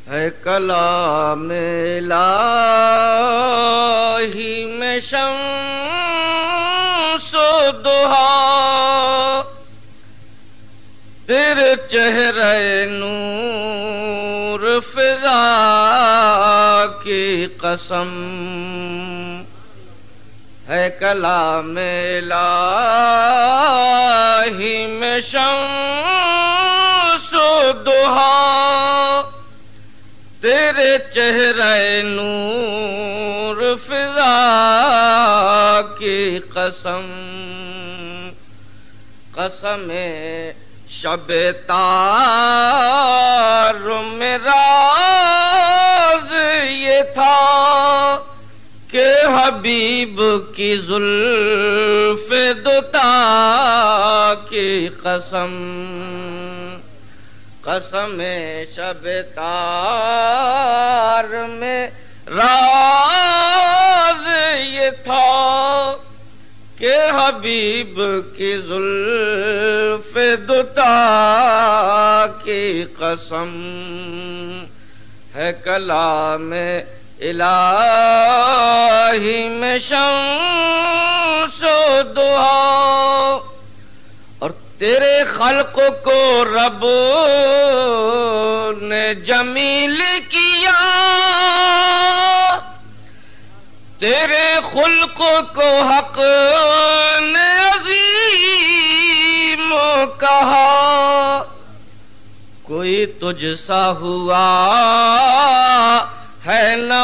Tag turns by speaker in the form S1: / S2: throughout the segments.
S1: ہے کلام الہی میں شمس و ضحیٰ، تیرے چہرے نور فضا کی قسم، ہے کلام الہی میں شمس و ضحیٰ، تیرے چہرے نور فضا کی قسم، قسم شب تار میں راز یہ تھا کہ حبیب کی زلف دوتا کی قسم، قسم شب تار میں راز یہ تھا کہ حبیب کی زلف دوتا کی قسم، ہے کلام الہی میں شمس و ضحیٰ، اور تیرے خلق کو رب نے جمیل کیا، تیرے خلق کو حق نے عظیم کہا، کوئی تجھ سا ہوا ہے نہ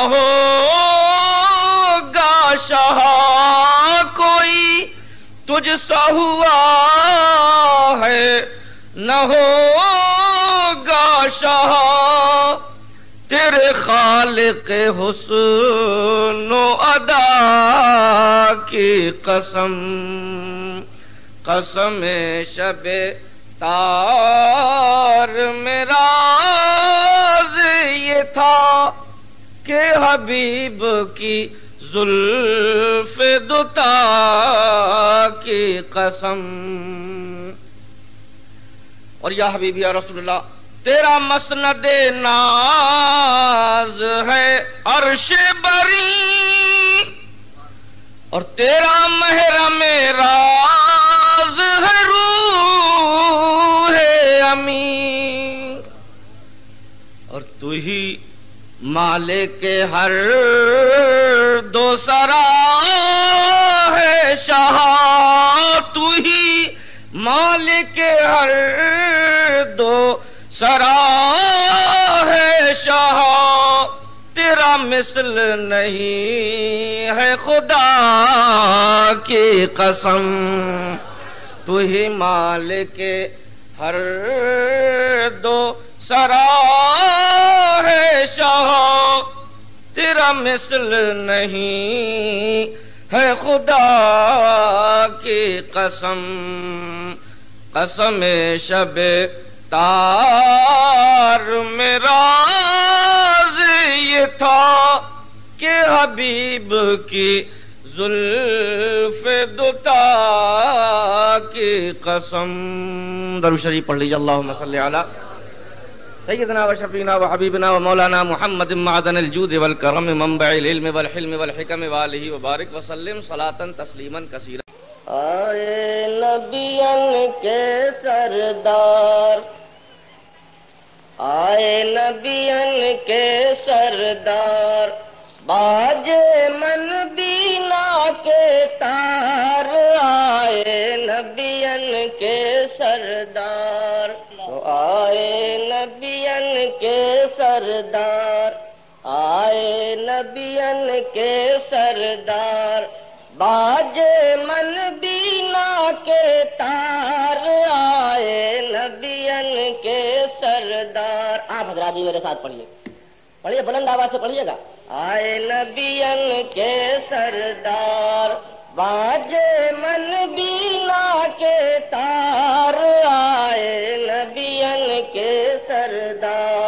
S1: ہوگا شاہ، کوئی تجھ سا ہوا ہے نہ ہوگا شاہ، تیرے خالق حسن و ادا کی قسم، قسم شب تار میں راز یہ تھا کہ حبیب کی زلف دوتا کی قسم، اور یا حبیبی یا رسول اللہ، تیرا مسند ناز ہے عرش بری، اور تیرا محرم راز ہے روح امین، اور تو ہی مالک ہر دو سرا ہے شاہ، تو ہی مالک ہر دو سرا ہے شاہ، تیرا مثل نہیں ہے خدا کی قسم، تو ہی مالک ہر دو سرا ہے شاہ، تیرا مثل نہیں ہے خدا کی قسم، قسم شب تار میں راز یہ تھا کہ حبیب کی زلف دوتا کی قسم۔ درود شریف پڑھ لیجیے، اللہم صلی علی سیدنا و شفینا و حبیبنا و مولانا محمد معدن الجود والکرم منبع العلم والحلم والحکم وآلہ وبارک وسلم صلاۃ تسلیما کثیرا۔
S2: آئے نبیان کے سردار، آئے نبیان کے سردار، باج من بینا کے تار، آئے نبیان کے سردار، تو آئے نبیان کے سردار، آئے نبیان کے سردار، باج من بینا کے تار، آئے نبیان کے سردار۔ آپ حضرات جی میرے ساتھ پڑھیے، پڑھیے بلند آواز سے پڑھیے گا۔ آئے نبیان کے سردار، باج من بینا کے تار، آئے نبیان کے سردار۔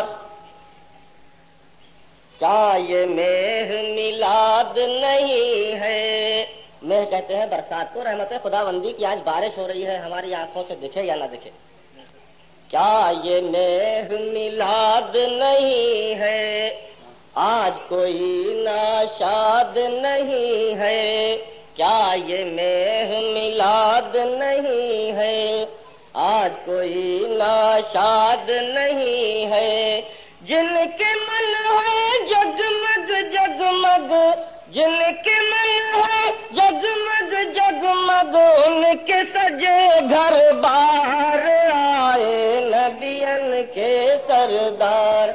S2: کیا یہ مہ میلاد نہیں ہے؟ مہ کہتے ہیں برسات کو، رحمت خداوندی کی آج بارش ہو رہی ہے، ہماری آنکھوں سے دکھے یا نہ دکھے۔ کیا یہ مہ میلاد نہیں ہے، آج کوئی ناشاد نہیں ہے، کیا یہ مہ میلاد نہیں ہے، آج کوئی ناشاد نہیں ہے، جن کے من ہے جگمگ جگمگ، جن کے من ہے جگمگ جگمگ، ان کے سجے گھر بار آئے نبیان کے سردار،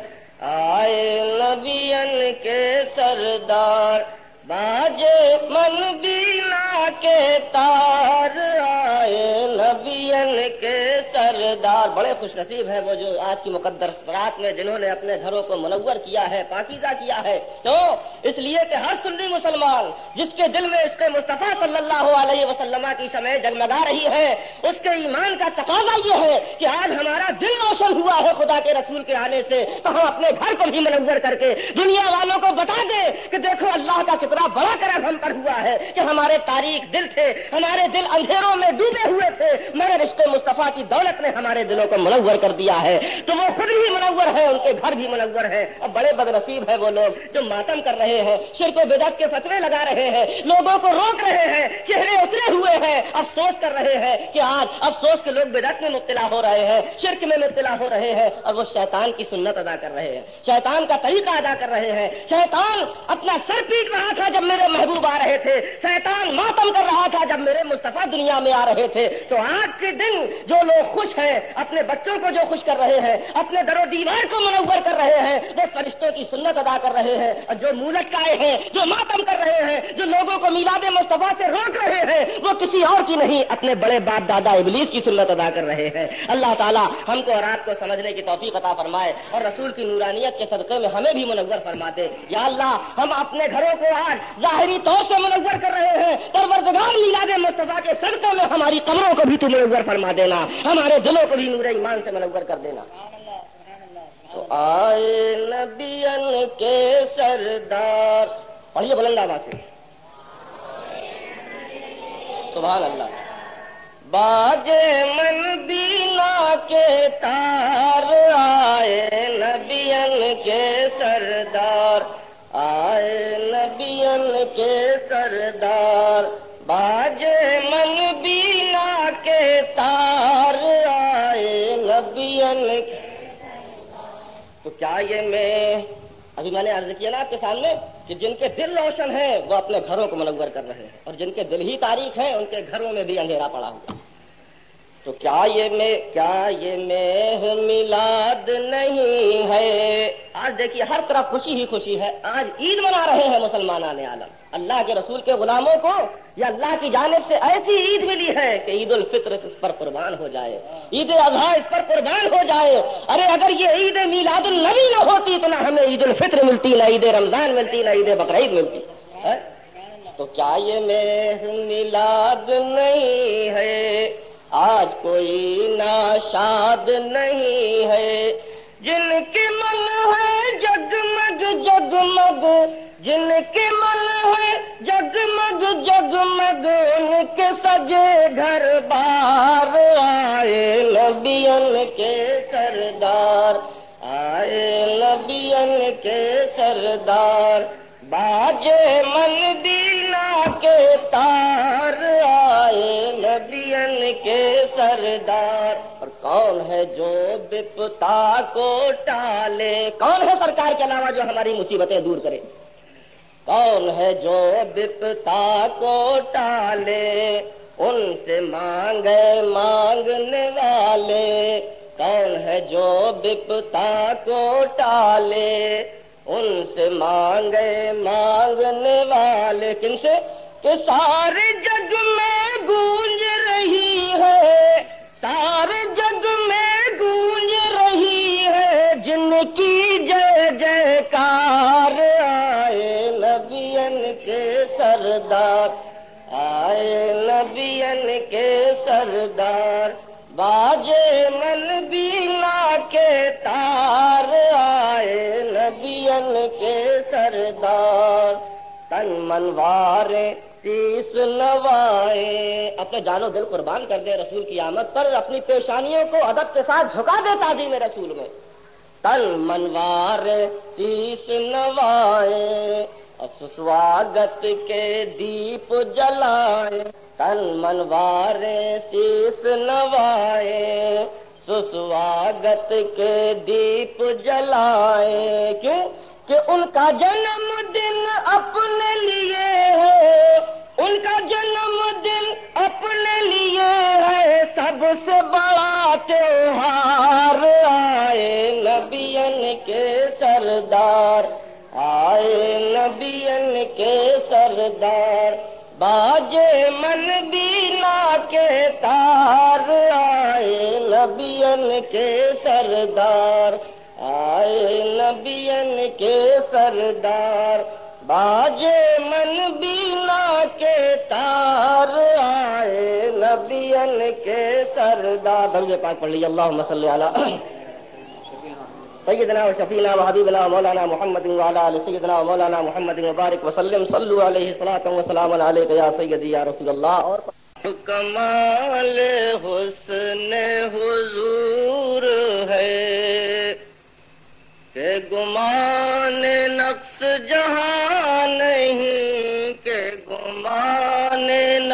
S2: آئے نبیان کے سردار، باجے من بینا کے تار، آئے نبیان کے سردار۔ بڑے خوش نصیب ہیں وہ جو آج کی مقدس رات میں جنہوں نے اپنے گھروں کو منور کیا ہے، پاکیزہ کیا ہے۔ کیوں؟ اس لیے کہ ہر سنی مسلمان جس کے دل میں عشق مصطفیٰ صلی اللہ علیہ وسلم کی شمع جگمگا رہی ہے، اس کے ایمان کا تقاضا یہ ہے کہ آج ہمارا دل روشن ہوا ہے خدا کے رسول کے آنے سے، تو ہم اپنے گھر کو بھی منور کر کے دنیا والوں کو بتا دیں کہ دیکھو اللہ کا کتنا بڑا کرم ہم پر ہوا ہے کہ ہمارے تاریک دل تھے، ہمارے دل اندھیروں میں ڈوبے ہوئے تھے، مگر عشق مصطفیٰ کی دولت نے ہمارے دلوں کو منور کر دیا ہے، تو وہ خود بھی منور ہے، ان کے گھر بھی منور ہے۔ اور بڑے بد نصیب ہے وہ لوگ جو ماتم کر رہے ہیں، شرک و بدعت کے فتوے لگا رہے ہیں، لوگوں کو روک رہے ہیں، چہرے اترے ہوئے ہیں، افسوس کر رہے ہیں کہ آج افسوس کے لوگ بدعت میں مبتلا ہو رہے ہیں، شرک میں مبتلا ہو رہے ہیں، اور وہ شیطان کی سنت ادا کر رہے ہیں، شیطان کا طریقہ ادا کر رہے ہیں۔ شیطان اپنا سر پیٹ رہا تھا جب میرے محبوب آ رہے تھے، شیطان ماتم کر رہا تھا جب میرے مصطفیٰ دنیا میں آ رہے تھے۔ تو آج کے دن جو لوگ خوش ہیں، اپنے بچوں کو جو خوش کر رہے ہیں، اپنے در و دیوار کو منور کر رہے ہیں، وہ فرشتوں کی سنت ادا کر رہے ہیں، اور جو منہ لٹکائے ہیں، جو ماتم کر رہے ہیں، جو لوگوں کو میلاد مصطفیٰ سے روک رہے ہیں، وہ کسی اور کی نہیں، اپنے بڑے باپ دادا ابلیس کی سنت ادا کر رہے ہیں۔ اللہ تعالیٰ ہم کو اور آپ کو سمجھنے کی توفیق عطا فرمائے، اور رسول کی نورانیت کے صدقے میں ہمیں بھی منور فرما دے۔ یا اللہ ہم اپنے گھروں کو آج ظاہری طور سے منور کر رہے ہیں، پروردگار میلاد مصطفیٰ کے صدقے میں ہماری قبروں کو بھی تو منور فرما دینا، ہمارے دلوں کو بھی نور ایمان سے منور کر دینا۔ تو آئے نبیان کے سردار، پڑھیے بلند آواز سے، سبحان اللہ۔ باجے من بینا کے تار، آئے نبیان کے سردار، آئے نبیان کے سردار، باجے من بینا کے تار، آئے نبیان کے۔ تو کیا یہ ابھی میں نے عرض کیا نا آپ کے سامنے کہ جن کے دل روشن ہیں وہ اپنے گھروں کو منور کر رہے ہیں، اور جن کے دل ہی تاریک ہیں ان کے گھروں میں بھی اندھیرا پڑا ہوا۔ تو کیا یہ مہ میلاد نہیں ہے؟ آج دیکھیے ہر طرف خوشی ہی خوشی ہے، آج عید منا رہے ہیں مسلمانان عالم۔ اللہ کے رسول کے غلاموں کو یا اللہ کی جانب سے ایسی عید ملی ہے کہ عید الفطر اس پر قربان ہو جائے، عید الاضحیٰ اس پر قربان ہو جائے۔ ارے اگر یہ عید میلاد النبی نہ ہوتی تو نہ ہمیں عید الفطر ملتی، نہ عید رمضان ملتی، نہ عید بقرعید ملتی۔ تو کیا یہ مہ میلاد نہیں ہے، آج کوئی ناشاد نہیں ہے، جن کے من ہے جگمگ جگمگ، جن کے من ہے جگمگ جگمگ، ان کے سجے گھر بار، آئے نبیان کے سردار، آئے نبیان کے سردار، باجے من بینا کے تار، آئے نبیان کے سردار۔ اور کون ہے جو بپتا کو ٹالے؟ کون ہے سرکار کے علاوہ جو ہماری مصیبتیں دور کرے؟ کون ہے جو بپتا کو ٹالے؟ ان سے مانگے مانگنے والے۔ کون ہے جو بپتا کو ٹالے؟ ان سے مانگے مانگنے والے۔ کن سے؟ کہ سارے جگ میں گونج رہی ہے، سارے جگ میں گونج رہی ہے جن کی جے جے کار، آئے نبیان کے سردار، آئے نبیان کے سردار، باجے من بینا کے تار، آئے نبیان کے سردار، تن منوارے شیش نوائے، اپنے جان و دل قربان کر دے رسول کی آمد پر، اپنی پیشانیوں کو ادب کے ساتھ جھکا دے تعظیم رسول میں، تن منوار شیش نوائے، سواگت کے دیپ جلائے، تن منوار شیش نوائے، سواگت کے دیپ جلائے، کیوں کہ ان کا جنم دن اپنے لیے ہے، ان کا جنم دن اپنے لیے ہے، سب سے بڑا تہوار، آئے نبیین کے سردار، آئے نبیین کے سردار، باجے من بینا کے تار، آئے نبیین کے سردار، آئے نبیین کے سردار، باجے من بینا کے تار، آئے نبیین کے سردار۔ درود پاک پڑھ لیجیے، اللہم صلی علی سیدنا و شفینا و حبیبنا و مولانا محمد وعلی آل سیدنا و مولانا محمد مبارک وسلم، صلو علیہ صلاۃ و سلام علیک یا سیدی یا رسول اللہ۔ اور کمال حسن حضور ہے کہ گمان نقص جہاں نہیں، کہ گمان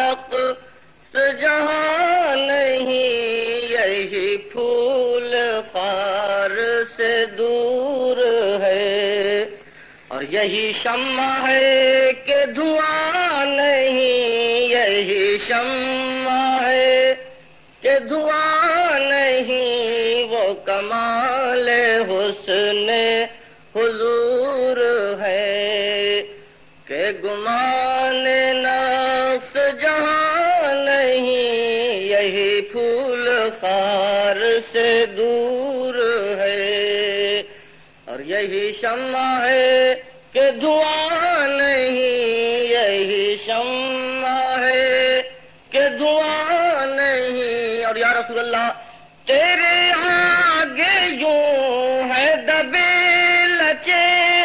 S2: نقص جہاں نہیں، یہی پھول خار سے دور ہے، اور یہی شمع ہے کہ دھواں نہیں، یہی شمع ہے کہ دھواں نہیں، وہ کمال حسن حضور ہے کہ گمان نقص جہاں نہیں، یہی پھول خار سے دور ہے، اور یہی شمع ہے کہ دھواں نہیں، یہی شمع ہے کہ دھواں نہیں۔ اور یا رسول اللہ تیرے آگے یوں ہے دبے لچے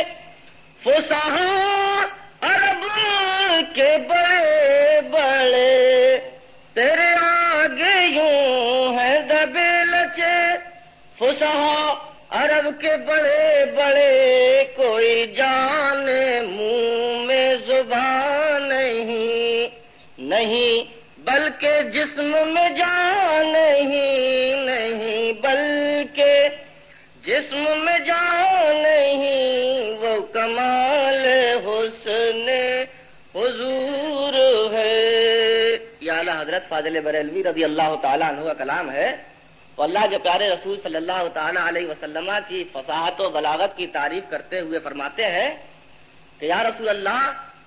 S2: فصحا عرب کے بڑے بڑے، تیرے آگے یوں ہے دبے لچے فصحا عرب کے بڑے بڑے، کوئی جانے منہ میں زبان نہیں، نہیں بلکہ جسم میں جان نہیں، نہیں بلکہ جسم میں جان نہیں، وہ کمال حسن حضور ہے۔ یہ اعلیٰ حضرت فاضل بریلوی رضی اللہ تعالیٰ عنہ کا کلام ہے، تو اللہ کے پیارے رسول صلی اللہ تعالیٰ علیہ وسلم کی فصاحت و بلاغت کی تعریف کرتے ہوئے فرماتے ہیں کہ یا رسول اللہ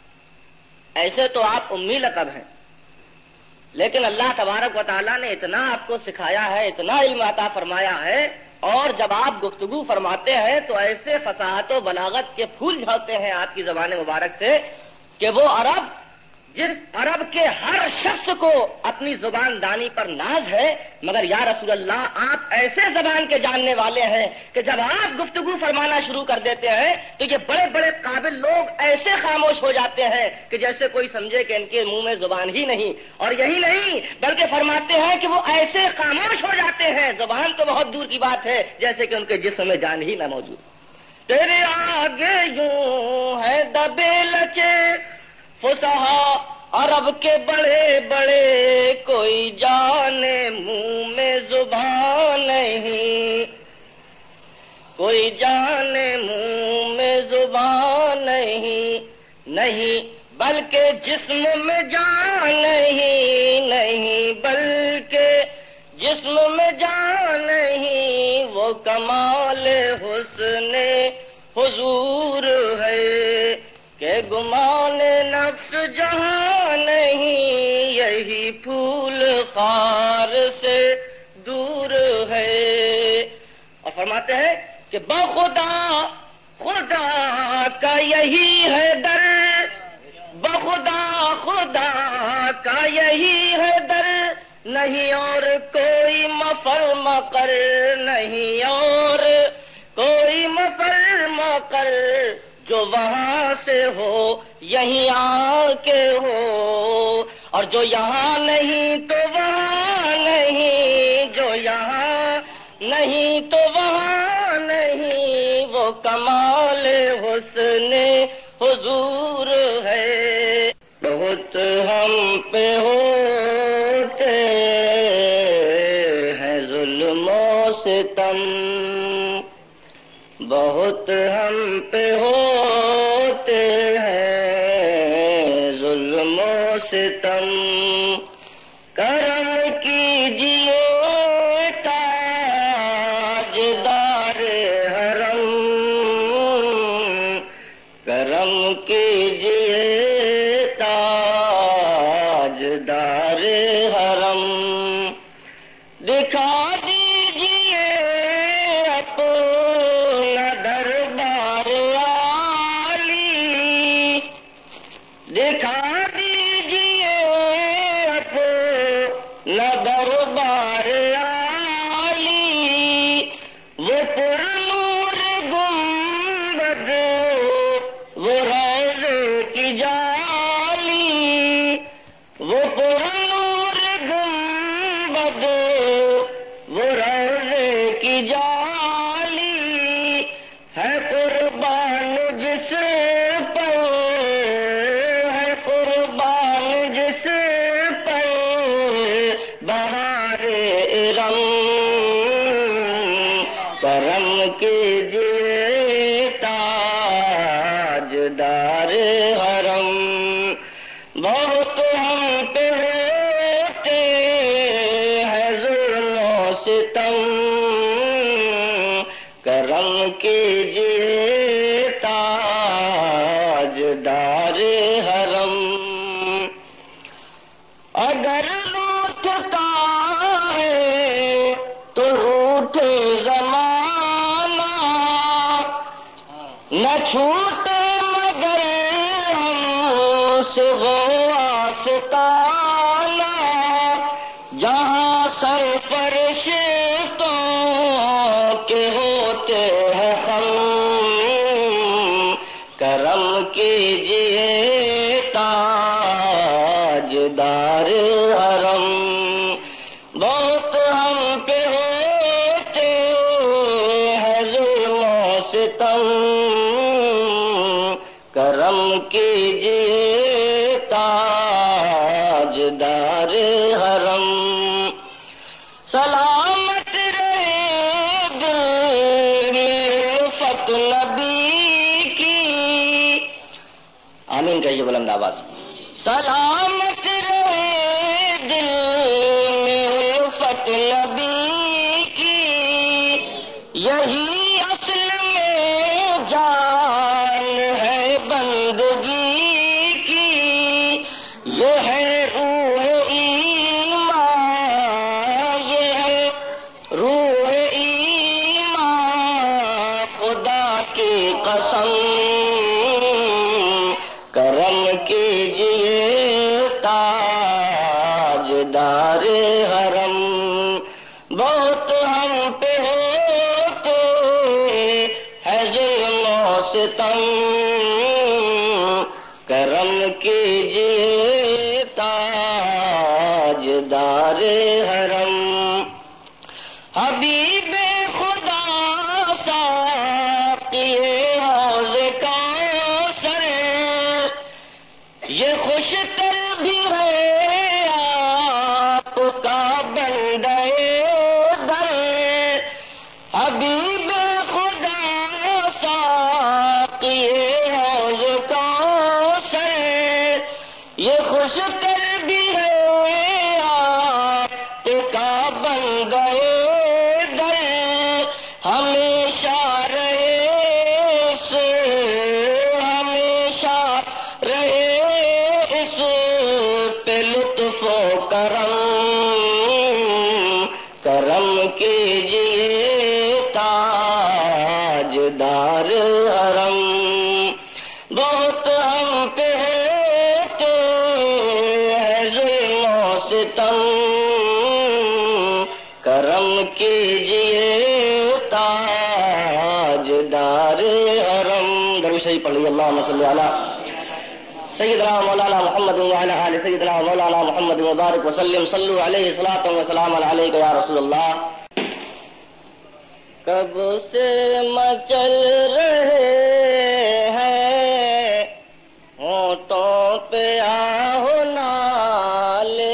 S2: ایسے تو آپ امی لقب ہیں، لیکن اللہ تبارک و تعالیٰ نے اتنا آپ کو سکھایا ہے، اتنا علم عطا فرمایا ہے، اور جب آپ گفتگو فرماتے ہیں تو ایسے فصاحت و بلاغت کے پھول جھڑتے ہیں آپ کی زبان مبارک سے کہ وہ عرب، جس عرب کے ہر شخص کو اپنی زبان دانی پر ناز ہے، مگر یا رسول اللہ آپ ایسے زبان کے جاننے والے ہیں کہ جب آپ گفتگو فرمانا شروع کر دیتے ہیں تو یہ بڑے بڑے قابل لوگ ایسے خاموش ہو جاتے ہیں کہ جیسے کوئی سمجھے کہ ان کے منہ میں زبان ہی نہیں، اور یہی نہیں بلکہ فرماتے ہیں کہ وہ ایسے خاموش ہو جاتے ہیں، زبان تو بہت دور کی بات ہے، جیسے کہ ان کے جسم میں جان ہی نہ موجود۔ تیرے آگے یوں ہے دبے لچے فصحا عرب کے بڑے بڑے، کوئی جانے منہ میں زبان نہیں، کوئی جانے منہ میں زبان نہیں، نہیں بلکہ جسم میں جان نہیں، نہیں بلکہ جسم میں جان نہیں، وہ کمال حسن حضور ہے کہ گمان نفس جہاں نہیں، یہی پھول خار سے دور ہے۔ اور فرماتے ہیں کہ بخدا خدا کا یہی ہے در، بخدا خدا کا یہی ہے در، نہیں اور کوئی مفر مقر، نہیں اور کوئی مفر مقر، جو وہاں سے ہو یہیں آ کے ہو، اور جو یہاں نہیں تو وہاں نہیں، جو یہاں نہیں تو وہاں نہیں، وہ کمال حسن حضور ہے۔ بہت ہم پہ ہوتے ہیں ظلم و ستم، بہت ہم پہ ہوتے ہیں ظلم و ستم، کرم کیجئے تاجدار حرم، کرم کیجئے تاجدار حرم، دکھا دیجئے اپنا دربار عالی، دکھا دیجئے اپنا دربار عالی، وہ پرنور گنبد وہ روضے کی جالی، وہ پرنور گنبد وہ روضے کی جالی، ہے قربان جس پر، ہے قربان جس پر بہار ارم، کرم کیجئے تاجدار حرم، بہت ہم پہ ہوتے ہیں ظلم و ستم، کرم کیجئے تاجدار حرم، اگر روٹتا ہے تو روٹے زمانہ، نہ چھوٹے مگر ہم سے وہ آستانہ، جہاں سرفرشتوں کے ہوتے ہیں ہم، کرم کیجئے تاجدار حرم، بہت ہم پہ ہوتے ہیں ظلم و ستم، کرم کیجئے تاجدار حرم، سلامت رہے دل میں الفت نبی کی، آمین کہیے بلند آواز، سلامت رہے دل میں الفت نبی کی، یہی اصل میں جان ہے بندگی کی، یہ ہے روح ایمان، یہ ہے روح ایمان، خدا کی قسم، کرم کیجئے تاجدار حرم، بہت ہم پہ ہوتے ہیں ظلم و ستم، کرم کیجئے تاجدار حرم، حبیب خدا ساقی حوض کوثر، یہ خوش تر بھی ہے آپ کا بندہ در، حبیب خدا ساقی حوض کوثر، یہ خوش تر بھی ہے آپ کا بندہ در، ہمیشہ رہے ہمیشہ رہے اس پہ لطف و کرم، کرم کیجئے تاجدار حرم، بہت ہم پہ ہوتے ہیں ظلم و ستم، کرم کیجئے تاجدار حرم درود شریف پڑھ لیجیے اللہم صلی علی سیدنا مولانا محمد وعلی آل سیدنا مولانا محمد مبارک وسلم صلو علیہ صلاۃ و سلام علیک یا رسول اللہ. کب سے مچل رہے ہیں ہونٹوں پہ آہو نالے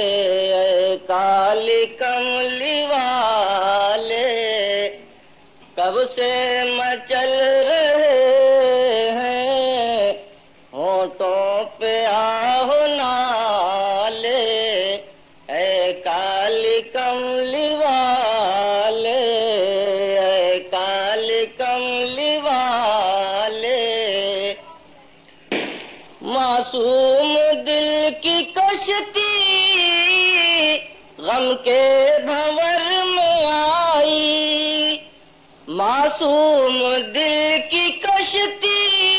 S2: کالی کملی والے. کب سے مچل رہے ہیں ہونٹوں پہ آہو نالے اے کالی کملی والے اے کالی کملی والے. معصوم دل کی کشتی غم کے بھنور میں آئی. معصوم دل کی کشتی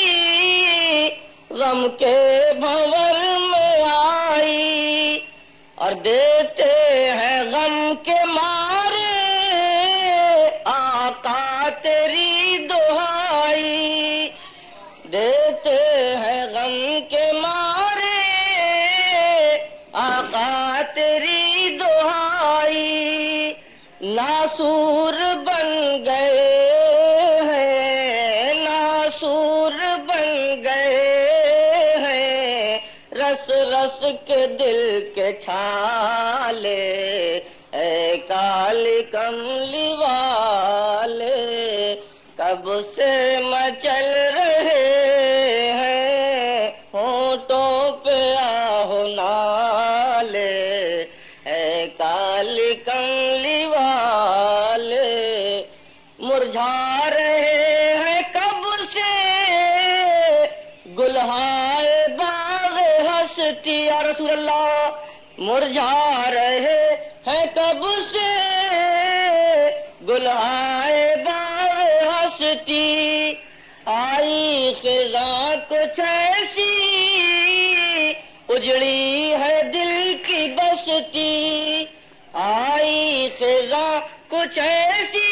S2: غم کے بھنور میں آئی اور دیتے ہیں غم کے مارے آقا تیری دہائی. دیتے ہیں غم کے مارے آقا تیری دہائی. ناسور بن گئے ہیں ناسور بن گئے ہیں رس رس کے دل کے چھالے اے کالی کملی والے. کب سے مچل رہے ہیں ہونٹوں پہ آہو نالے اے کالی کملی والے. مرجھا رہے ہیں کب سے گلہائے باغ ہستی یا رسول اللہ. مرجھا رہے ہیں کب سے گلہائے باغ ہستی. آئی خزاں کچھ ایسی اجڑی ہے دل کی بستی. آئی خزاں کچھ ایسی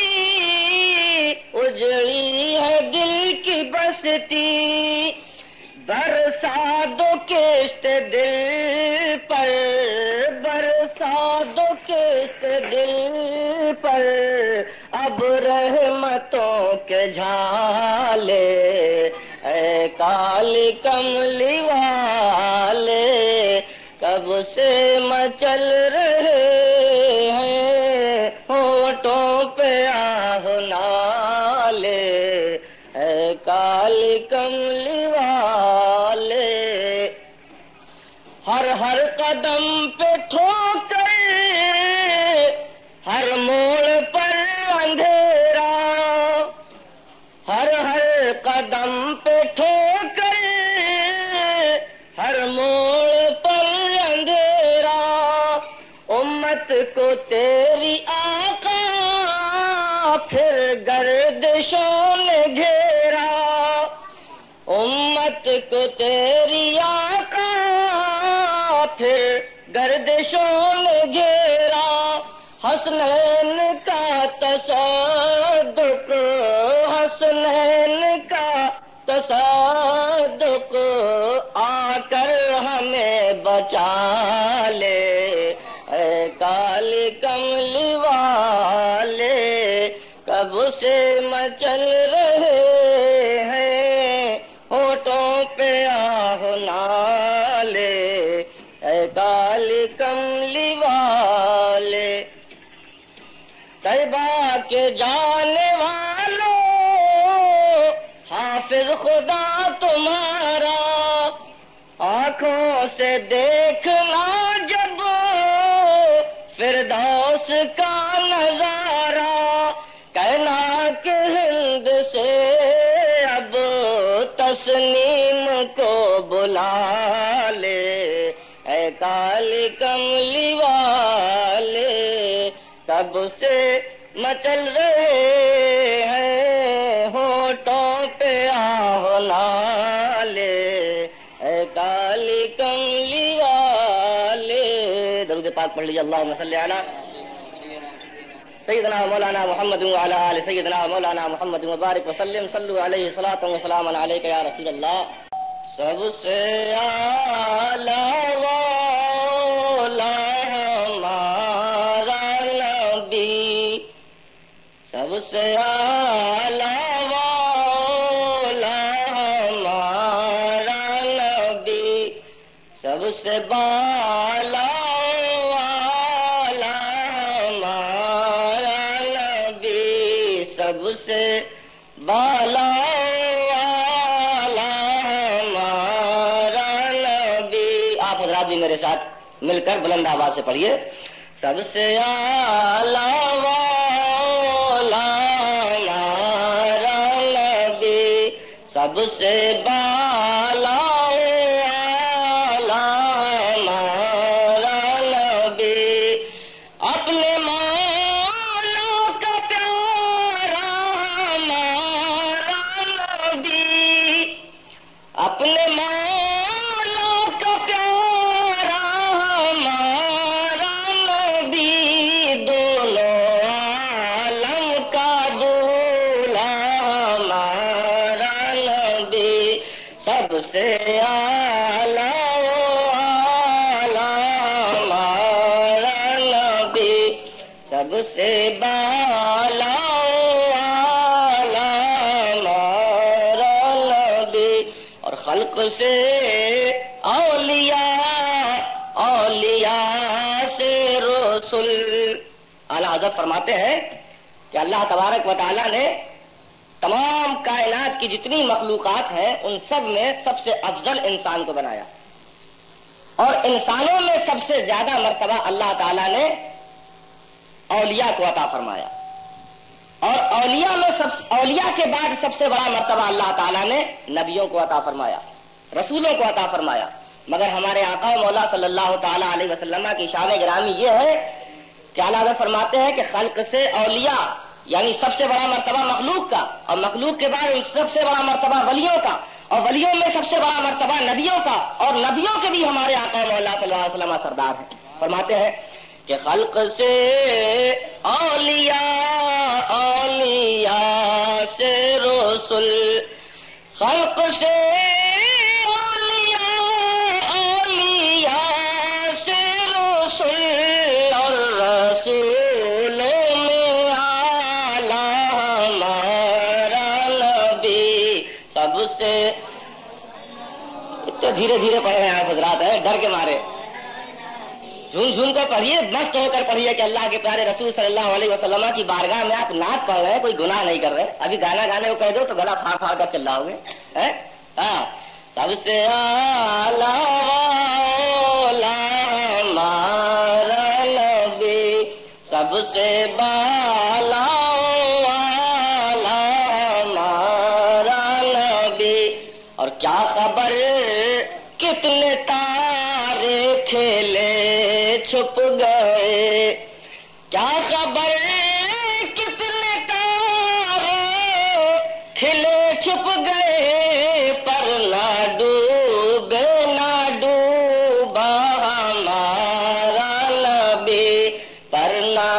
S2: اجڑی ہے دل کی بستی. برسا دو کشت دل پر برسا دو کشت دل پر اب رحمتوں کے جھالے اے کالی کملی والے. کب سے مچل رہے ہیں ہونٹوں پہ آہو نالے اے کالی کملی والے. ہر ہر قدم پہ ٹھوکر ہر موڑ پر اندھیرا. ہر ہر قدم پہ ٹھوکر ہر موڑ پر اندھیرا. امت کو تیری آقا پھر گردشوں نے گھیرا. امت کو تیری آقا پھر گردشوں نے گھیرا. حسنین کا تصدق حسنین کا تصدق آ کر ہمیں بچا لے اے کالی کملی والے. کب سے مچل رہے ہیں ہونٹوں پہ آہو نالے اے کالی کملی والے. طیبہ کے جانے والوں حافظ خدا تمہارا. آنکھوں سے دیکھنا جب فردوس کا نظارہ. کائنات کے ہند سے اب تسنیم کو بلا لے اے کالی کملی والے. کب سے مچل رہے ہیں ہونٹوں پہ آہو نالے اے کالی کملی والے. درود پاک پڑھ لیجیے اللہم صلی علی سیدنا مولانا محمد وعلی آل سیدنا مولانا محمد مبارک وسلم صلو علیہ صلاۃ و سلام علیک یا رسول اللہ. سب سے اعلیٰ والا ہمارا نبی، سب سے اعلیٰ والا ہمارا نبی، سب سے بالا والا ہمارا نبی، سب سے بالا بھی میرے ساتھ مل کر بلند آواز سے پڑھیے. سب سے اعلیٰ والا ہمارا نبی، سب سے بالا والا ہمارا نبی، اپنے مولا کا پیارا ہمارا نبی، اپنے سب سے اعلیٰ والا ہمارا نبی، سب سے بالا والا ہمارا نبی، اور خلق سے اولیاء، اولیاء سے رسول. اعلیٰ حضرت فرماتے ہیں کہ اللہ تبارک و تعالیٰ نے تمام کائنات کی جتنی مخلوقات ہیں ان سب میں سب سے افضل انسان کو بنایا، اور انسانوں میں سب سے زیادہ مرتبہ اللہ تعالیٰ نے اولیاء کو عطا فرمایا، اور اولیاء کے بعد سب سے بڑا مرتبہ اللہ تعالیٰ نے نبیوں کو عطا فرمایا، رسولوں کو عطا فرمایا. مگر ہمارے آقا مولا صلی اللہ تعالیٰ علیہ وسلم کی شان گرامی یہ ہے کہ اعلیٰ حضرت فرماتے ہیں کہ خلق سے اولیاء یعنی سب سے بڑا مرتبہ مخلوق کا، اور مخلوق کے بعد سب سے بڑا مرتبہ ولیوں کا، اور ولیوں میں سب سے بڑا مرتبہ نبیوں کا، اور نبیوں کے بھی ہمارے آقا مولا صلی اللہ علیہ وسلم سردار ہیں. فرماتے ہیں کہ خلق سے اولیاء، اولیاء سے رسول، خلق سے اولیاء، اولیاء سے رسول، اور رسولوں میں اعلیٰ ہمارا نبی، سب سے. اتنے دھیرے دھیرے پڑھ رہے ہیں آپ حضرات، ڈر کے مارے. جھوم جھوم کر پڑھیے، مست ہو کر پڑھیے کہ اللہ کے پیارے رسول صلی اللہ علیہ وسلم کی بارگاہ میں آپ نعت پڑھ رہے ہیں، کوئی گناہ نہیں کر رہے. ابھی گانا گانے کو کہہ دو تو گلا پھاڑ پھاڑ کر چل رہا ہوگے. ہاں، سب سے اعلیٰ والا ہمارا نبی، سب سے بالا والا ہمارا نبی، اور کیا خبر کتنے تارے کھیلے چھپ گئے، کیا خبر کتنے تارے کھلے چھپ گئے، پر نہ ڈوبے نہ ڈوبا ہمارا نبی، پر نہ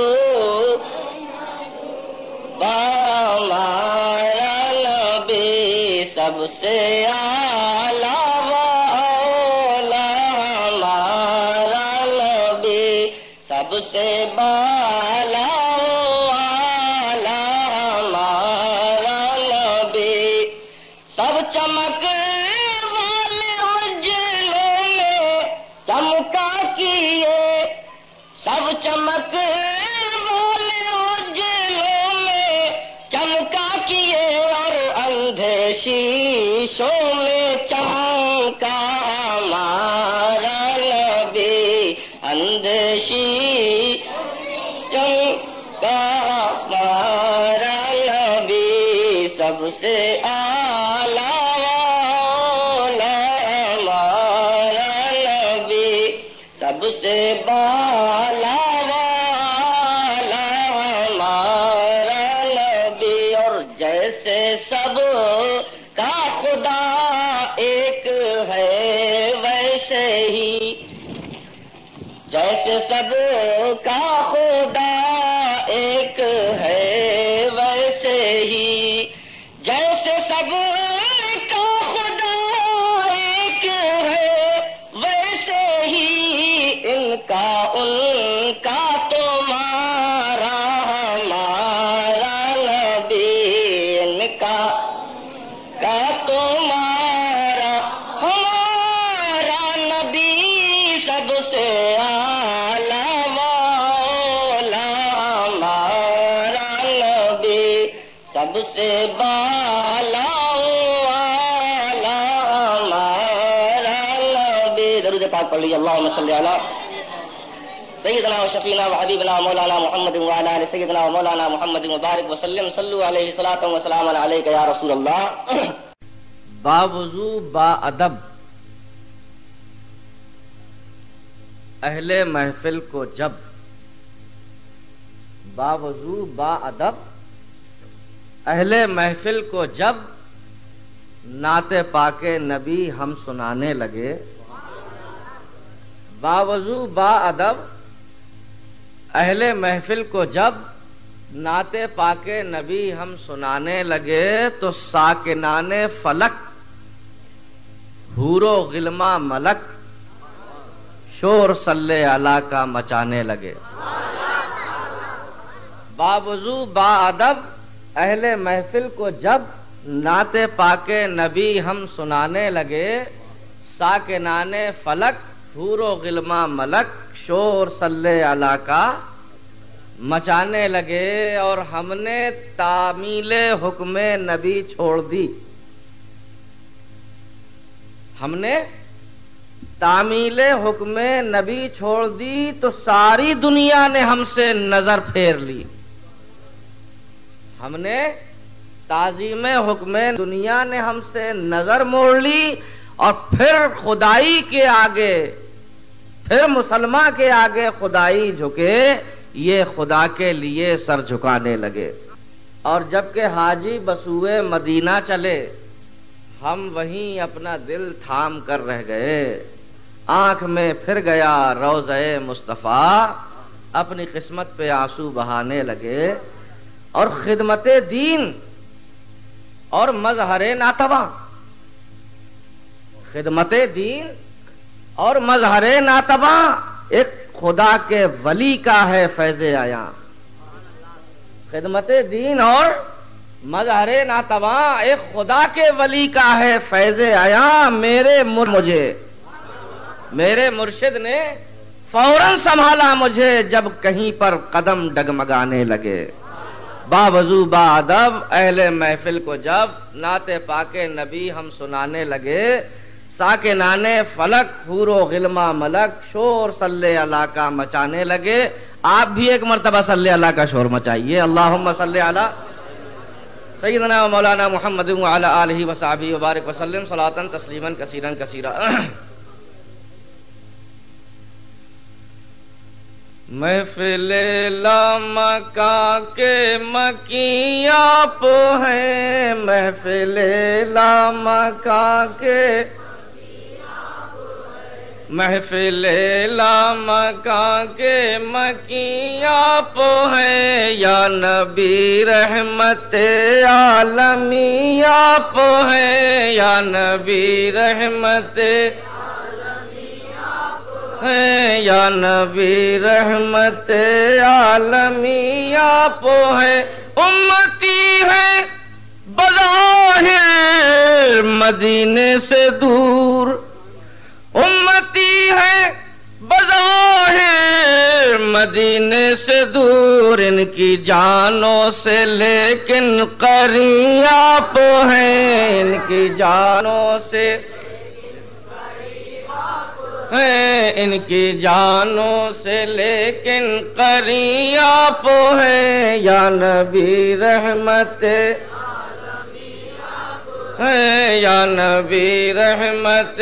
S2: ڈوبا ہمارا نبی، سب سے اعلیٰ والا ہمارا نبی، سب سے بالا والا ہمارا نبی، سب چمک والے اجلوں میں چمکا کیے، سب چمک والے اجلوں میں چمکا کیے، اور اندھے شیشوں میں چمکا ہمارا نبی، اندھے چمکا ہمارا نبی، سب سے اعلیٰ والا ہمارا نبی، سب سے بالا والا ہمارا نبی، اور جیسے سب کا خدا ایک ہے ویسے ہی، جیسے سب کا خدا ایک سب کا خدا ایک ہے، ویسے ہی ان کا تمہارا ہمارا نبی، ان کا تمہارا ہمارا نبی سب سے اعلیٰ والا، ہمارا نبی سب سے بالا والا، ہمارا نبی۔ درود پاک پڑھ لیجیے، اللہم صلی علی سیدنا و شفینا و حبیبنا مولانا محمد وعلی آل سیدنا و مولانا محمد مبارک وسلم، صلو علیہ صلاۃ و سلام علیک یا رسول اللہ۔
S1: باوضو با ادب اہل محفل کو جب، باوضو با ادب اہل محفل کو جب نعت پاک نبی ہم سنانے لگے، باوضو با ادب اہل محفل کو جب نعت پاک نبی ہم سنانے لگے تو ساکنان فلک حور و غلماں ملک شور صلی اللہ کا مچانے لگے۔ باوضو با ادب اہل محفل کو جب نعت پاک نبی ہم سنانے لگے، ساکنان فلک حور و غلماں ملک شور صلی اللہ کا مچانے لگے، اور ہم نے تعمیل حکم نبی چھوڑ دی، ہم نے تعمیل حکم نبی چھوڑ دی تو ساری دنیا نے ہم سے نظر پھیر لی، ہم نے تعظیم حکم دنیا نے ہم سے نظر موڑ لی، اور پھر خدائی کے آگے، پھر مسلمان کے آگے خدائی جھکے، یہ خدا کے لیے سر جھکانے لگے۔ اور جبکہ حاجی بسوئے مدینہ چلے، ہم وہیں اپنا دل تھام کر رہ گئے، آنکھ میں پھر گیا روضہ مصطفیٰ، اپنی قسمت پہ آنسو بہانے لگے، اور خدمت دین اور مظہر ناتواں، خدمت دین اور مظہر ناتواں ایک خدا کے ولی کا ہے فیض عیاں، خدمت دین اور مظہر ناتواں ایک خدا کے ولی کا ہے فیض عیاں، میرے مرشد نے فوراً سنبھالا مجھے جب کہیں پر قدم ڈگمگانے لگے۔ باوضو با ادب اہل محفل کو جب نعت پاک نبی ہم سنانے لگے، ساکنان فلک حور و غلماں ملک شور صلی اللہ کا مچانے لگے۔ آپ بھی ایک مرتبہ صلی اللہ کا شور مچائیے، اللہم صلی علی سیدنا و مولانا محمد وعلی آلہ وصحبہ وبارک وسلم صلاۃ تسلیما کثیرا کثیرا۔ محفل لامکا کے مکی آپ ہیں، محفل لامکا کے محفل لامکا کے مکی آپ ہیں، یا نبی رحمت عالمی آپ ہیں، یا نبی رحمت ہیں، یا نبی رحمت عالمی آپ ہیں۔ امتی ہے بظاہر مدینے سے دور، امتی ہے بظاہر مدینے سے دور، ان کی جانوں سے لیکن قریب آپ ہیں، ان کی جانوں سے ہیں، ان کی جانوں سے لیکن قریب آپ ہیں، یا نبی رحمت ہیں، یا نبی رحمت۔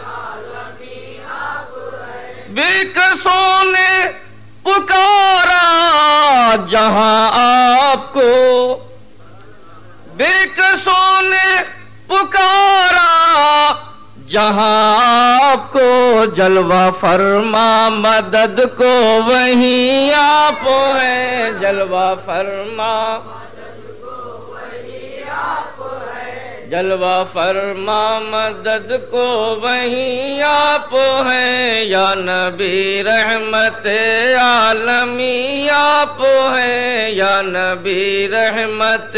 S1: بے کسوں نے پکارا جہاں آپ کو، بے کسوں نے پکارا جہاں آپ کو، جلوہ فرما مدد کو وہیں آپ ہیں، جلوہ فرما جلوہ فرما مدد کو وہیں آپ ہیں، یا نبی رحمت عالمی آپ ہیں، یا نبی رحمت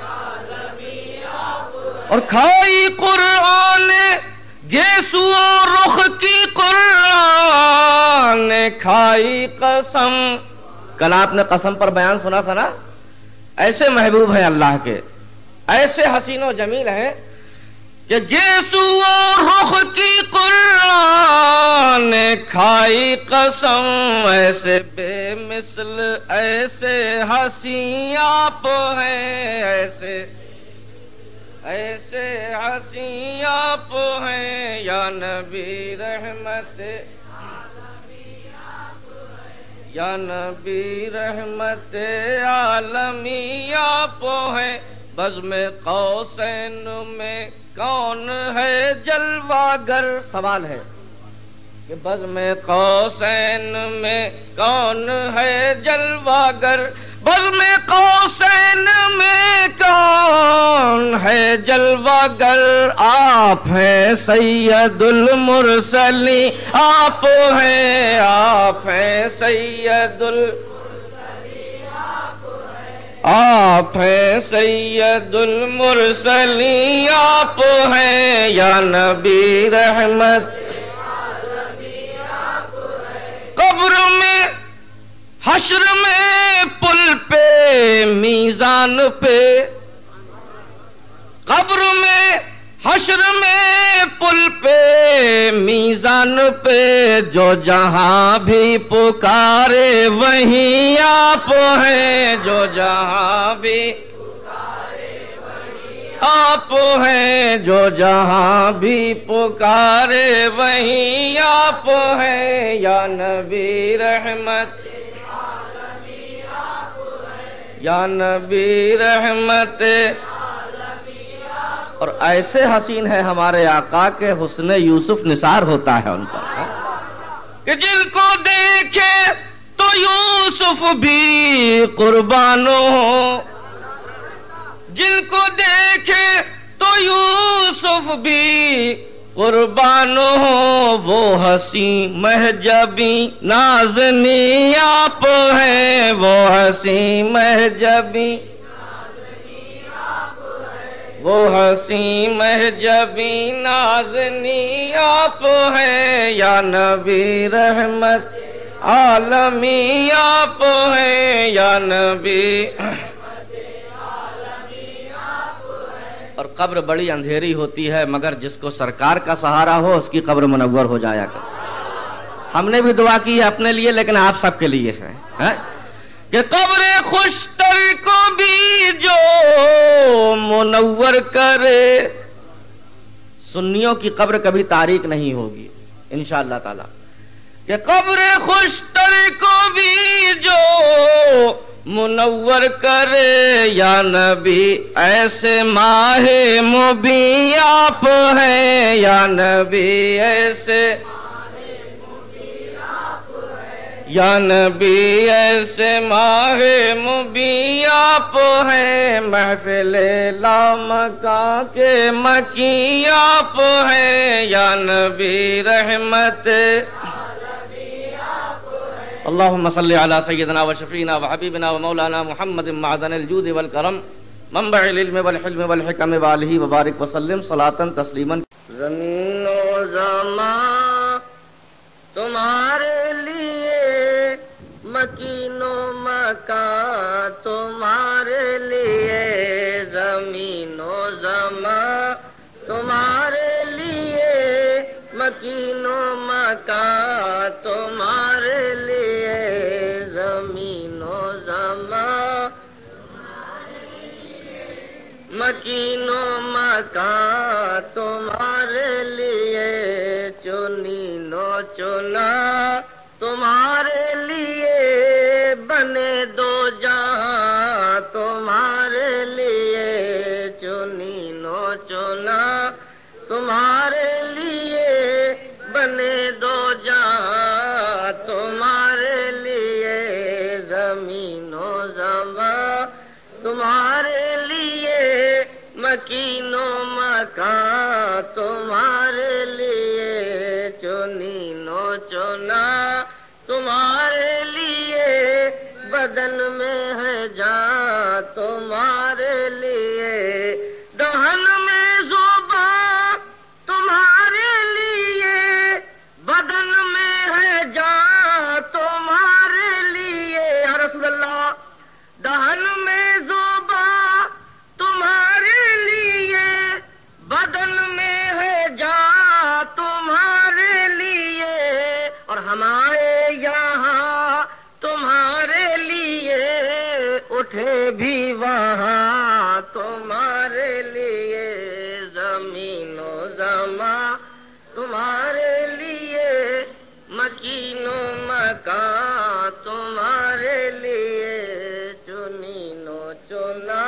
S1: اور کھائی قرآن گیسو رخ کی قرآن نے کھائی قسم. کل آپ نے قسم پر بیان سنا تھا نا. ایسے محبوب ہیں اللہ کے، ایسے حسین و جمیل ہیں کہ گیسو رخ کی قرآن نے کھائی قسم. ایسے بے مثل ایسے حسین آپ ہیں، ایسے حسین آپ ہیں، یا نبی رحمت یا نبی رحمت عالمی آپ ہیں. بزم قوسین میں کون ہے جلوہ گر؟ سوال ہے کہ بزم قوسین میں کون ہے جلوہ گر؟ بزم قوسین میں کون ہے جلوہ گر؟ آپ ہیں سید المرسلین آپ ہیں، آپ ہیں سید آپ ہیں سید المرسلین آپ ہیں، یا نبی رحمت. قبر میں حشر میں پل پہ میزان پہ، قبر میں حشر میں پل پہ میزان پہ جو جہاں بھی پکارے وہیں آپ ہیں، جو جہاں بھی آپ ہیں، جو جہاں بھی پکارے وہیں آپ ہیں، یا نبی رحمت یا نبی رحمت. اور ایسے حسین ہے ہمارے آقا کے حسن یوسف نثار ہوتا ہے ان پر کہ جن کو دیکھے تو یوسف بھی قربان ہو، جن کو دیکھے تو یوسف بھی قربان ہو. وہ حسین مہجبی نازنی آپ ہیں، وہ حسین مہجبی وہ حسین مہجبی نازنی آپ ہیں، یا نبی رحمت عالمی آپ ہیں، یا نبی. اور قبر بڑی اندھیری ہوتی ہے مگر جس کو سرکار کا سہارا ہو اس کی قبر منور ہو جایا کر. ہم نے بھی دعا کی ہے اپنے لیے لیکن آپ سب کے لیے ہے کہ قبر خوشتر کو بھی جو منور کرے. سنیوں کی قبر کبھی تاریک نہیں ہوگی انشاءاللہ تعالی. کہ قبر خوشتر کو بھی جو منور کرے، یا نبی ایسے ماہ مبین آپ ہیں، یا نبی ایسے یا نبی ایسے ماہ مبین آپ ہیں. محفل لامکاں کے مکی آپ ہیں، یا نبی رحمت. اللهم صل على سيدنا وشفينا وحبيبنا ومولانا محمد معدن الجود والكرم منبع العلم والحلم والحکم وآلہ وبارک وسلم صلاة تسلیما. زمین و زمان تمہارے لیے، مکین و مکان تمہارے لیے، زمین و زمان تمہارے لیے، مکین و مکان تمہارے لیے، زمین و زمان مکین و مکان تمہارے لیے، چنین و چنا تمہارے لیے، بنے دو جہاں تمہارے لیے، چنین و چنا تمہارے لیے، بنے دو جہاں تمہارے لیے، زمین و زمان تمہارے لیے، مکین و
S2: مکان تمہارے لیے چنی نو چنا تمہارے لیے بدن میں ہے جان تمہارے لیے دہن میں زبان تمہارے لیے بدن میں ہے جان تمہارے لیے یا رسول اللہ دہن میں زبان تمہارے لیے بدن میں ہے جان تمہارے لیے اور ہمارے یہاں تمہارے لیے اٹھے بھی وہاں تمہارے لیے زمین و زمان تمہارے لیے مکین و مکان تمہارے لیے چنین و چنا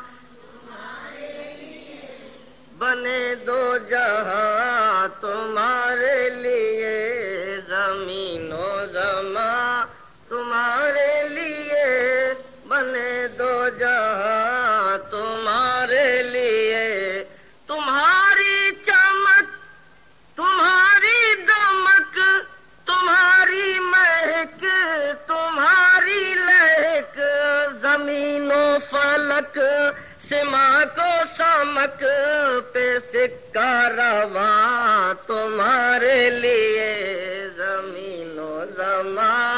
S2: بنے دو جہاں تمہارے لیے زمین و زمان تمہارے لیے بنے دو جہاں تمہارے لیے تمہاری چمک تمہاری دمک تمہاری مہک تمہاری لہک زمین و فلک سما کو سمک پہ سکہ رواں تمہارے لیے زمین و زمان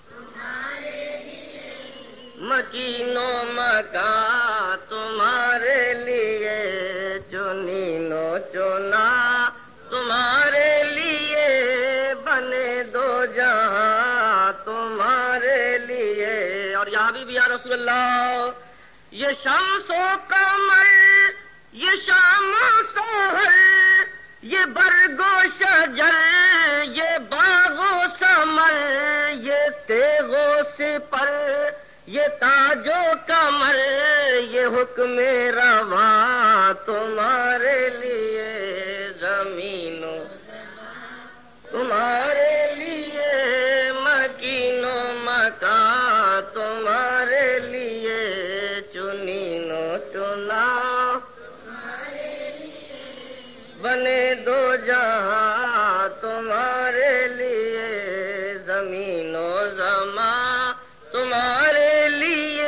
S2: مکین و مکان تمہارے لیے چنین و چنا تمہارے لیے بنے دو جہاں تمہارے لیے اور یہاں بھی یا رسول اللہ یہ شمس و قمر یہ شام و سحر یہ برگ و شجر یہ باغ و ثمر یہ تیغ و سپر یہ تاج و کمر یہ حکم رواں تمہارے لیے زمین و تمہارے لیے مکین و مکان تمہارے لیے چنین و چنا بنے دو جہاں تمہارے لیے زمین و زمان تمہارے لیے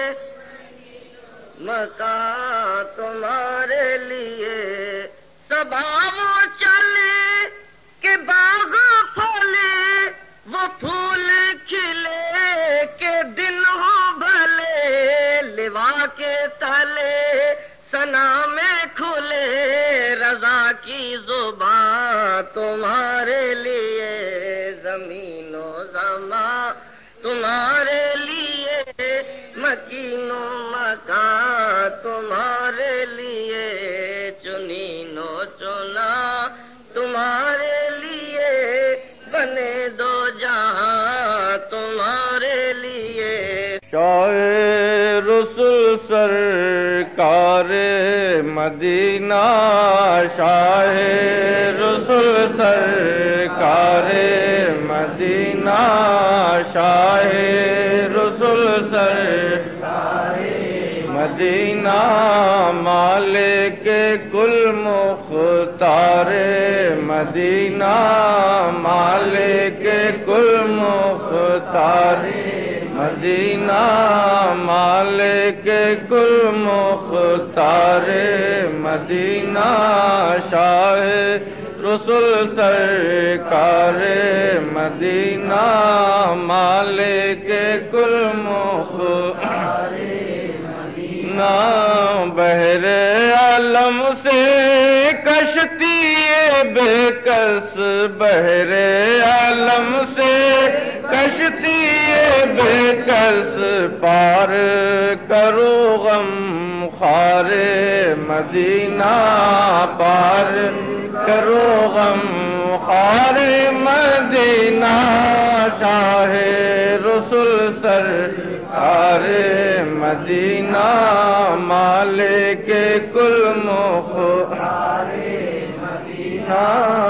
S2: مکان تمہارے لیے صبا وہ چلے کہ باغ پھولے وہ پھول کھلے کہ دن ہو بھلے لوا کے تلے ثنا میں کھلے رضا کی زبان تمہارے لیے زمین و زمان تمہارے لیے مکین و مکان تمہارے لیے چنین و چنا تمہارے لیے بنے دو جہاں تمہارے لیے
S1: شاہ رسول سرکار مدینہ شاہ رسول سرکار مدینہ شاہ رسول سرکار مدینہ مالک کل مختار مدینہ مالک کل مختار مدینہ مالک کل مختار مدینہ شاہ رسول سرکار مدینہ مالک کل مختار مدینہ بحر عالم سے کشتی بے کس بحر عالم سے کشتی بے کس پار کرو غم خار مدینہ پار کرو غم خار مدینہ شاہ رسول سرکار مدینہ مالک کل مختار مدینہ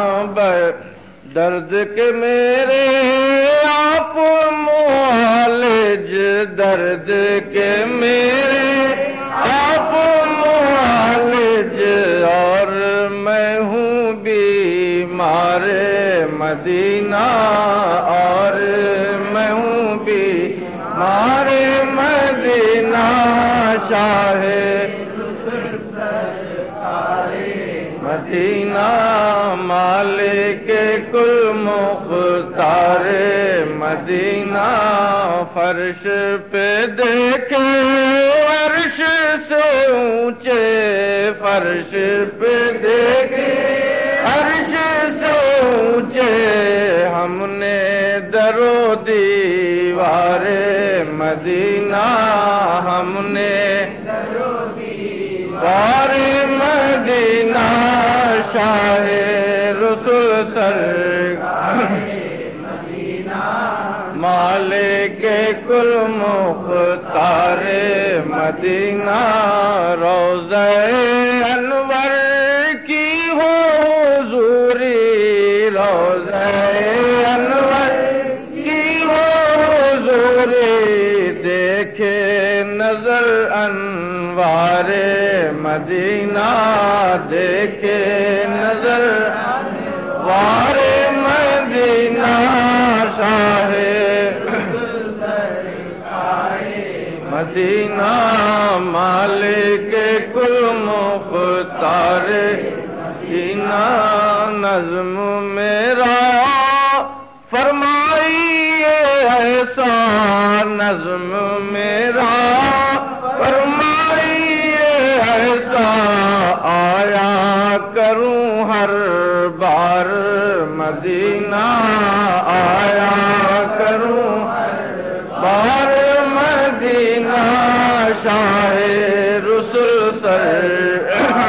S1: درد کے میرے آپ معالج درد کے میرے آپ معالج اور
S3: مدینہ اور میں ہوں بیمار مدینہ شاہ مدینہ مالک کل مختار مدینہ فرش پہ دیکھے عرش سے اونچے فرش پہ دیکھے عرش سے اونچے ہم نے در و دیوار مدینہ ہم نے در و دیوار مدینہ شاہ رسول سرکار مالک کل مختار مدینہ روضہ انور کی ہو حضوری روضہ انور کی ہو حضوری دیکھے نظر انوار مدینہ دیکھے نظر انوار مدینہ شاہ مدینہ مالک کل مختار مدینہ نظم میرا فرمائیے ایسا نظم میرا فرمائیے ایسا آیا کروں ہر بار مدینہ آیا کروں ہر بار مدینہ شاہ رسول سر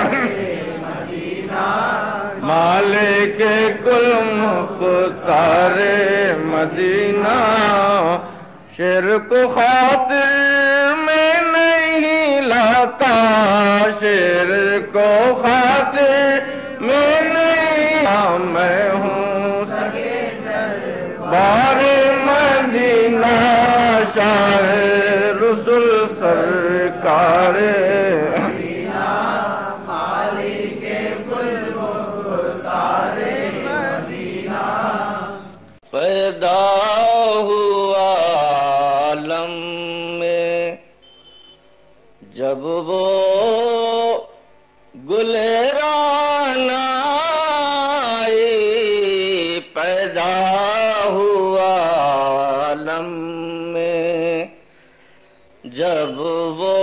S3: مالک کل مختار مدینہ شیر کو خاطر میں نہیں لاتا شیر کو خاطر میں نہیں میں ہوں بار مدینہ شاہ رسول سرکار
S2: پیدا ہوا عالم میں جب وہ گلران آئی پیدا ہوا عالم میں جب وہ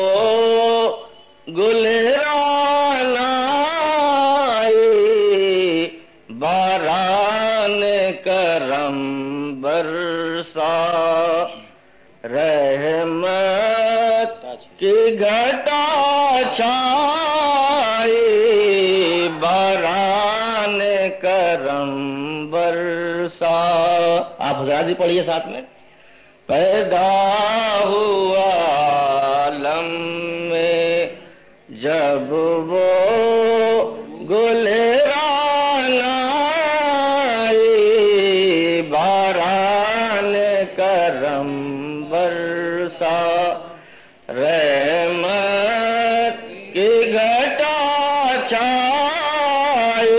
S2: گلران آئی باران کرم برسا رحمت کی گھٹا چھائی باران کرم برسا آپ حضرات بھی پڑھیے ساتھ میں پیدا ہوا عالم میں جب وہ گلران آئی باران کرم برسا رحمت کی گھٹا چھائی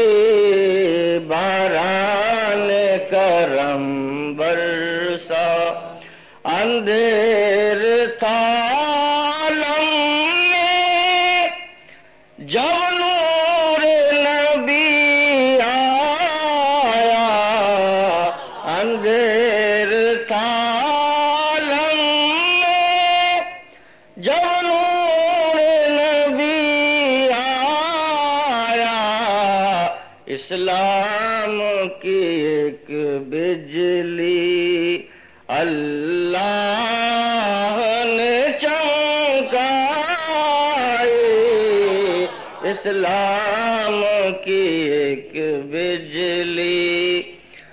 S2: باران کرم برسا اندھیر تھا عالم میں جب نور نبی آیا اندھیر تھا عالم میں جب نور نبی آیا اسلام کی ایک بجلی اللہ نے چمکائی اسلام کی ایک بجلی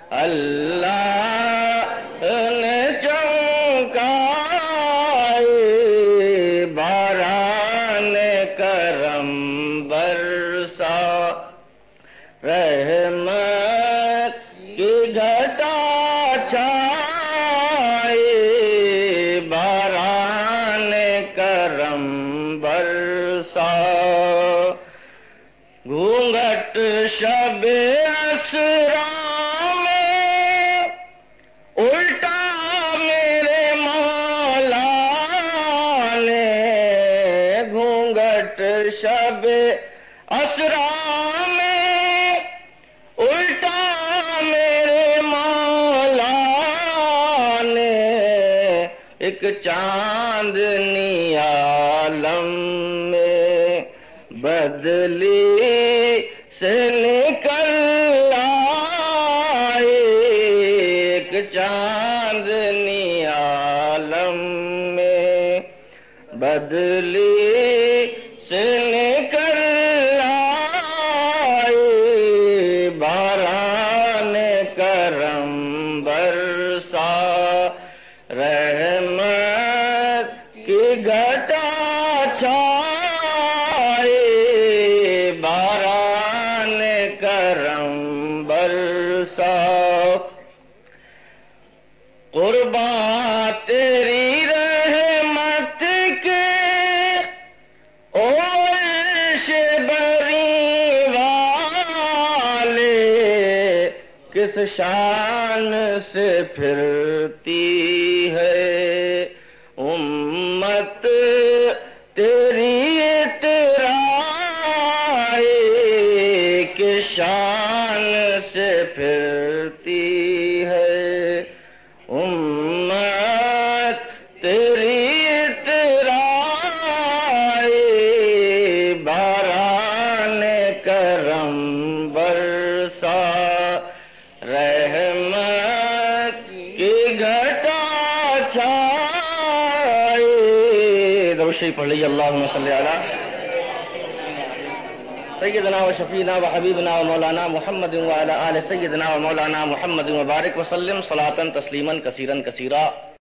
S2: اللہ نے چمکائی باران کرم برسا رحمت کی گھٹا چھائی باران کرم برسا گھونگھٹ شب اسرا میں
S3: چاندنی عالم میں بدلی سے نکل آئے، ایک چاندنی عالم میں بدلی سے نکل آئے، باران کرم برسا رحمت کی گھٹا چھائے، باران کرم برسا، قربان تیری رحمت کے عرش بری والے، کس شان سے پھرتی ہے امت تیری اترائے، کس شان سے پھرتی ہے امت تیری اترائے، باران کرم برسا رحمت کی گھٹا چھائے۔ درود شریف پڑھ لیجیے، اللہم صلی علی سیدنا و شفینا و حبیبنا و مولانا محمد وعلی آل سیدنا و مولانا محمد وبارک وسلم صلاۃ تسلیما کثیرا کثیرا۔